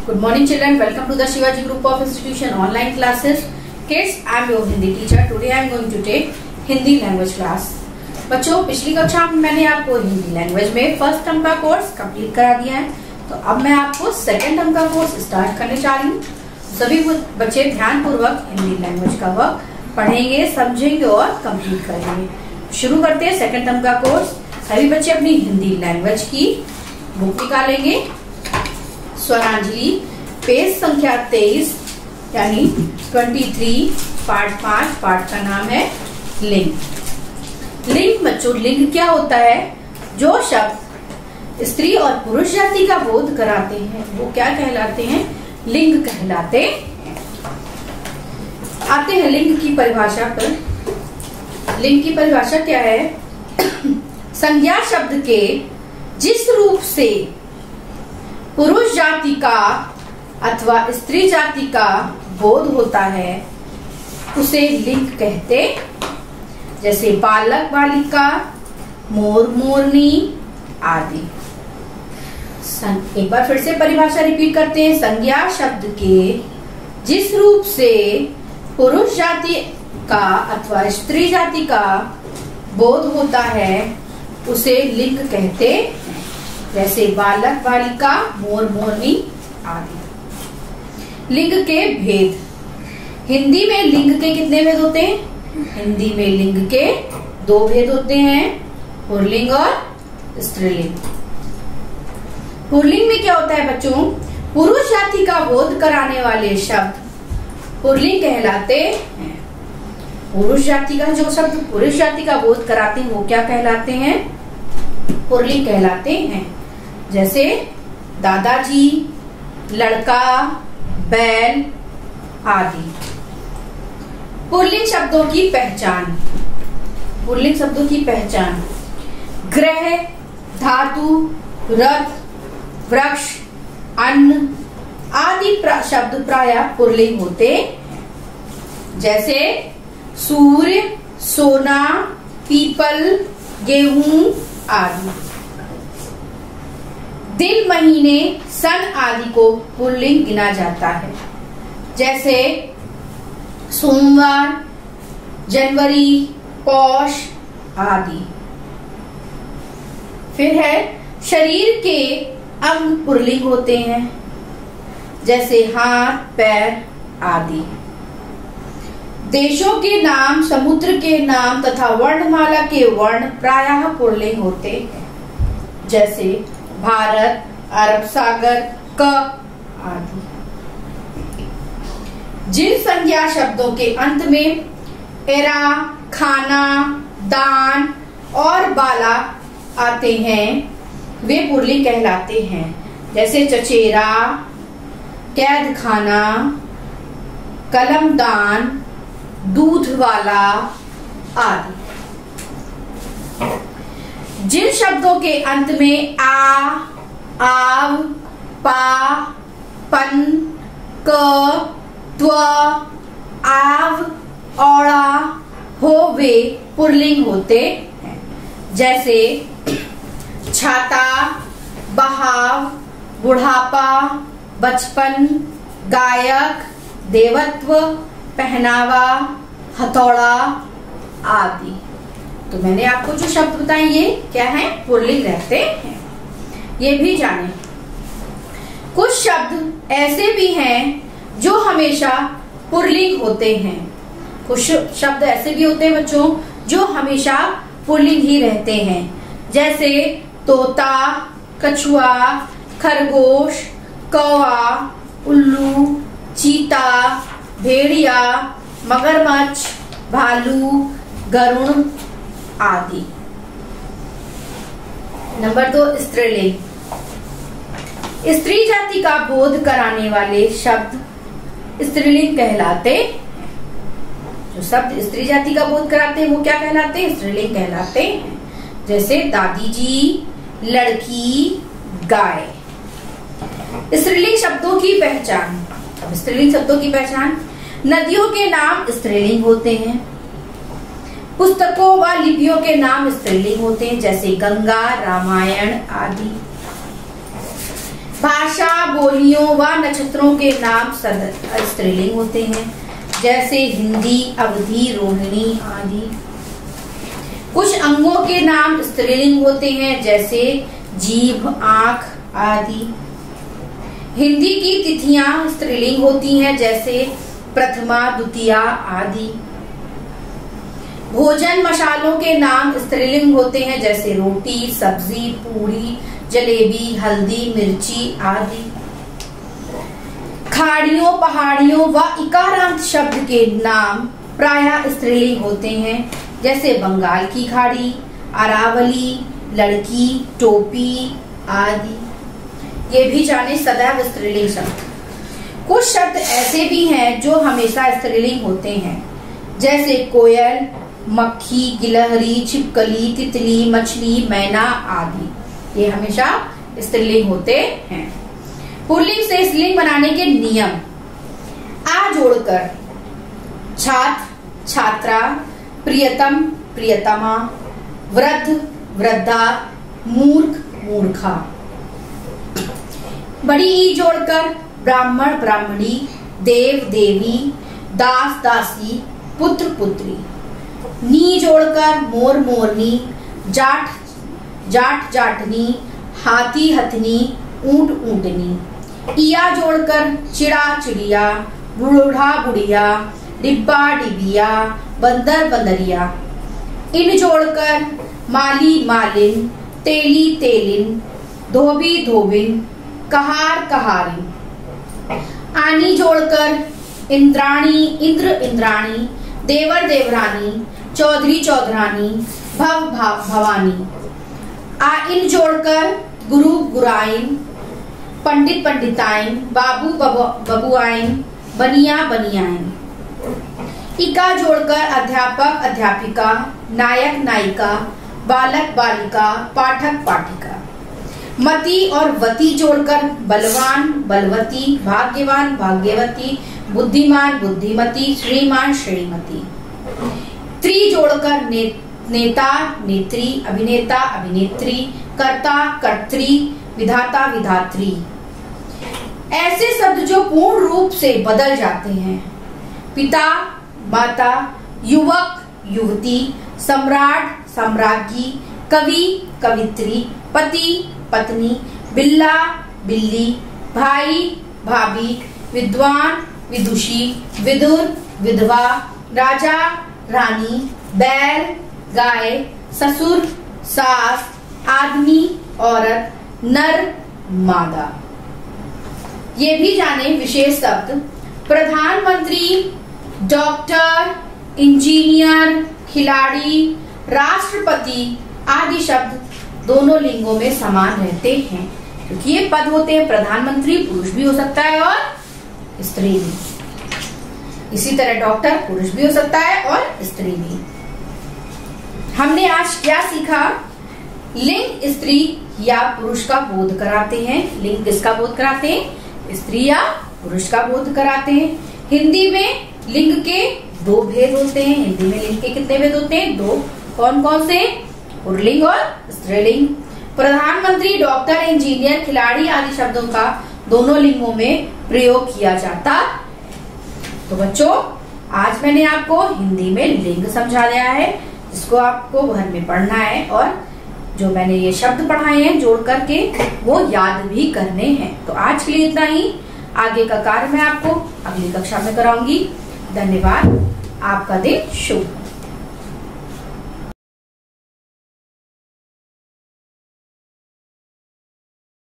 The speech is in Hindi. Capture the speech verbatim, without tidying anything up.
Good morning children, welcome to the Shivaji Group of Institution online classes. Kids, I am your Hindi teacher. Today I am going to take Hindi language class. बच्चों, पिछली कक्षा में मैंने आपको हिंदी लैंग्वेज में फर्स्ट टर्म का कोर्स कंप्लीट करा दिया है, तो अब मैं आपको सेकंड टर्म का कोर्स स्टार्ट करने जा रही हूँ। सभी बच्चे ध्यान पूर्वक हिंदी लैंग्वेज का वर्क पढ़ेंगे, समझेंगे और कंप्लीट करेंगे। शुरू करते हैं सेकंड टर्म का कोर्स। सभी बच्चे अपनी हिंदी लैंग्वेज की बुक निकालेंगे। स्वरांजलि पेज संख्या तेईस यानी तेईस, पार्ट पांच। पार्ट का नाम है लिंग। लिंग बच्चों, लिंग क्या होता है? जो शब्द स्त्री और पुरुष जाति का बोध कराते हैं वो क्या कहलाते हैं? लिंग कहलाते हैं। आते हैं लिंग की परिभाषा पर। लिंग की परिभाषा क्या है? संज्ञा शब्द के जिस रूप से पुरुष जाति का अथवा स्त्री जाति का बोध होता है उसे लिंग कहते। जैसे बालक बालिका, मोर मोरनी आदि। एक बार फिर से परिभाषा रिपीट करते हैं। संज्ञा शब्द के जिस रूप से पुरुष जाति का अथवा स्त्री जाति का बोध होता है उसे लिंग कहते। जैसे बालक बालिका, मोर मोरनी आदि। लिंग के भेद। हिंदी में लिंग के कितने भेद होते हैं? हिंदी में लिंग के दो भेद होते हैं, पुल्लिंग और स्त्रीलिंग। पुल्लिंग में क्या होता है बच्चों? पुरुष जाति का बोध कराने वाले शब्द पुल्लिंग कहलाते हैं। पुरुष जाति का जो शब्द पुरुष जाति का बोध कराते हैं वो क्या कहलाते हैं? पुल्लिंग कहलाते हैं। जैसे दादाजी, लड़का, बैल आदि। पुल्लिंग शब्दों की पहचान। पुल्लिंग शब्दों की पहचान। ग्रह, धातु, रथ, वृक्ष, अन्न आदि शब्द प्रायः पुल्लिंग होते। जैसे सूर्य, सोना, पीपल, गेहूं आदि। दिन, महीने, सन आदि को पुल्लिंग गिना जाता है। जैसे सोमवार, जनवरी, पौष आदि। फिर है शरीर के अंग पुल्लिंग होते हैं। जैसे हाथ, पैर आदि। देशों के नाम, समुद्र के नाम तथा वर्णमाला के वर्ण प्रायः पुल्लिंग होते हैं। जैसे भारत, अरब सागर, क आदि। जिन संज्ञा शब्दों के अंत में एरा, खाना, दान और बाला आते हैं वे पुल्लिंग कहलाते हैं। जैसे चचेरा, कैद खाना, कलमदान, दूध वाला आदि। जिन शब्दों के अंत में आ, आव, पा, पन, क, त्व, आव, औड़ा, हो वे पुल्लिंग होते हैं। जैसे छाता, बहाव, बुढ़ापा, बचपन, गायक, देवत्व, पहनावा, हथौड़ा आदि। तो मैंने आपको जो शब्द बताए ये क्या है? पुल्लिंग रहते हैं। ये भी जाने। कुछ शब्द ऐसे भी हैं जो हमेशा पुल्लिंग होते हैं। कुछ शब्द ऐसे भी होते हैं बच्चों जो हमेशा पुल्लिंग ही रहते हैं। जैसे तोता, कछुआ, खरगोश, कौवा, उल्लू, चीता, भेड़िया, मगरमच्छ, भालू, गरुड़ आदि। नंबर दो, स्त्रीलिंग। स्त्री जाति का बोध कराने वाले शब्द स्त्रीलिंग कहलाते हैं। जो शब्द स्त्री जाति का बोध कराते हैं वो क्या कहलाते हैं? स्त्रीलिंग कहलाते हैं। जैसे दादी जी, लड़की, गाय। स्त्रीलिंग शब्दों की पहचान। अब स्त्रीलिंग शब्दों की पहचान। नदियों के नाम स्त्रीलिंग होते हैं। पुस्तकों व लिपियों के नाम स्त्रीलिंग होते हैं। जैसे गंगा, रामायण आदि। भाषा, बोलियों व नक्षत्रों के नाम स्त्रीलिंग होते हैं, जैसे हिंदी, अवधी, रोहिणी आदि। कुछ अंगों के नाम स्त्रीलिंग होते हैं, जैसे जीभ, आंख आदि। हिंदी की तिथियां स्त्रीलिंग होती हैं, जैसे प्रथमा, द्वितीया आदि। भोजन मसालों के नाम स्त्रीलिंग होते हैं, जैसे रोटी, सब्जी, पूरी, जलेबी, हल्दी, मिर्ची आदि। खाड़ियों, पहाड़ियों व इकारांत शब्द के नाम प्रायः स्त्रीलिंग होते हैं, जैसे बंगाल की खाड़ी, अरावली, लड़की, टोपी आदि। ये भी जाने सदैव स्त्रीलिंग शब्द। कुछ शब्द ऐसे भी हैं जो हमेशा स्त्रीलिंग होते हैं, जैसे कोयल, मक्खी, गिलहरी, छिपकली, तितली, मछली, मैना आदि। ये हमेशा स्त्रीलिंग होते हैं। पुल्लिंग से स्त्रीलिंग बनाने के नियम: आ जोड़कर छात्र, छात्रा, प्रियतम, प्रियतमा, वृद्ध, वृद्धा, मूर्ख, मूर्खा। बड़ी ई जोड़कर ब्राह्मण, ब्राह्मणी, देव, देवी, दास, दासी, पुत्र, पुत्री। नी जोड़कर मोर, मोरनी, जाट, जाट, जाटनी, हाथी, हथनी, ऊंट, ऊंटनी। इया जोड़कर चिड़ा, चिड़िया, बूढ़ा, बुढ़िया, डिब्बा, डिबिया, बंदर, बंदरिया। इन जोड़कर माली, मालिन, तेली, तेलिन, धोबी, धोबिन, कहार, कहारिन। आनी जोड़कर इंद्राणी, इंद्र, इंद्राणी, देवर, देवरानी, चौधरी, चौधरानी, भव, भाव, भवानी। आ इन जोड़कर गुरु, गुराइन, पंडित, पंडिताइन, बाबू, बबुआइन, बनिया, बनियाइन। इका जोड़कर अध्यापक, अध्यापिका, नायक, नायिका, बालक, बालिका, पाठक, पाठिका। मति और वती जोड़कर बलवान, बलवती, भाग्यवान, भाग्यवती, बुद्धिमान, बुद्धिमती, श्रीमान, श्रीमती। त्री जोड़कर ने, नेता, नेत्री, अभिनेता, अभिनेत्री, कर्ता, कर्त्री, विधाता, विधात्री। ऐसे शब्द जो पूर्ण रूप से बदल जाते हैं: पिता, माता, युवक, युवती, सम्राट, सम्राज्ञी, कवि, कवित्री, पति, पत्नी, बिल्ला, बिल्ली, भाई, भाभी, विद्वान, विदुषी, विदुर, विधवा, राजा, रानी, बैल, गाय, ससुर, सास, आदमी, औरत, नर, मादा। ये भी जाने विशेष शब्द: प्रधानमंत्री, डॉक्टर, इंजीनियर, खिलाड़ी, राष्ट्रपति आदि शब्द दोनों लिंगों में समान रहते हैं, क्योंकि ये पद होते हैं। प्रधानमंत्री पुरुष भी हो सकता है और स्त्री भी। इसी तरह डॉक्टर पुरुष भी हो सकता है और स्त्री भी। हमने आज क्या सीखा? लिंग स्त्री या पुरुष का बोध कराते हैं। लिंग किसका बोध कराते हैं? स्त्री या पुरुष का बोध कराते हैं। हिंदी में लिंग के दो भेद होते हैं। हिंदी में लिंग के कितने भेद होते हैं? दो। कौन कौन से? पुल्लिंग और स्त्रीलिंग। प्रधानमंत्री, डॉक्टर, इंजीनियर, खिलाड़ी आदि शब्दों का दोनों लिंगों में प्रयोग किया जाता। तो बच्चों, आज मैंने आपको हिंदी में लिंग समझा दिया है, जिसको आपको घर में पढ़ना है, और जो मैंने ये शब्द पढ़ाए हैं जोड़ करके वो याद भी करने हैं। तो आज के लिए इतना ही। आगे का कार्य मैं आपको अगली कक्षा में कराऊंगी। धन्यवाद। आपका दिन शुभ।